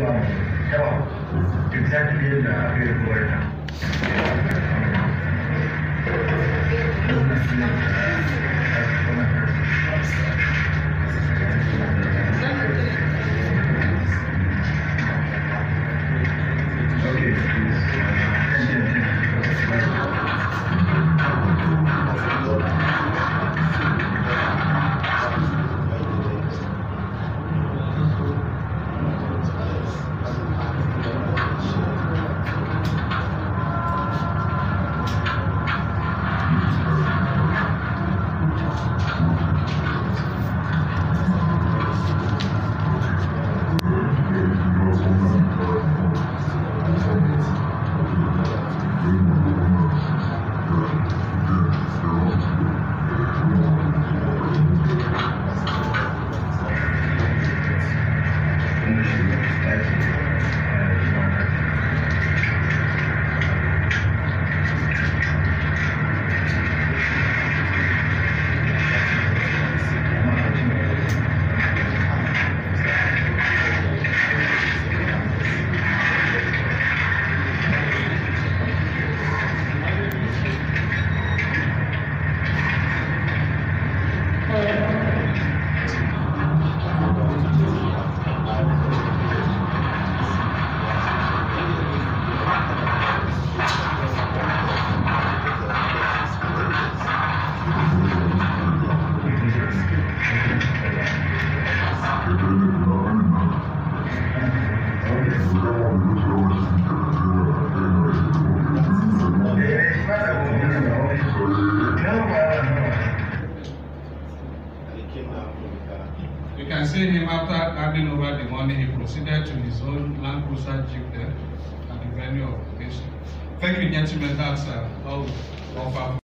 You can see him after handing over the money, he proceeded to his own Land Cruiser Jeep there at the venue of the occasion. Thank you, gentlemen. That's all of our